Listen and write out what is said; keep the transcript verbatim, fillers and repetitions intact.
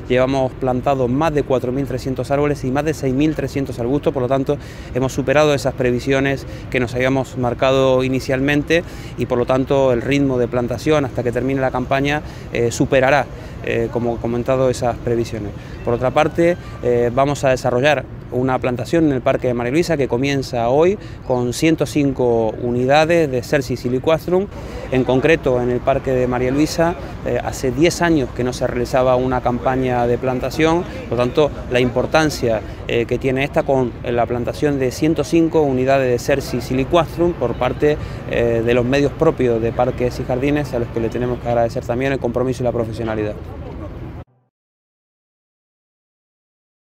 llevamos plantados más de cuatro mil trescientos árboles y más de seis mil trescientos arbustos, por lo tanto hemos superado esas previsiones que nos habíamos marcado inicialmente y por lo tanto el ritmo de plantación hasta que termine la campaña eh, superará, eh, como he comentado, esas previsiones. Por otra parte, eh, vamos a desarrollar una plantación en el Parque de María Luisa que comienza hoy con ciento cinco unidades de Cercis siliquastrum. En concreto, en el Parque de María Luisa eh, hace diez años que no se realizaba una campaña de plantación, por lo tanto la importancia eh, que tiene esta con la plantación de ciento cinco unidades de Cercis siliquastrum por parte eh, de los medios propios de Parques y Jardines, a los que le tenemos que agradecer también el compromiso y la profesionalidad.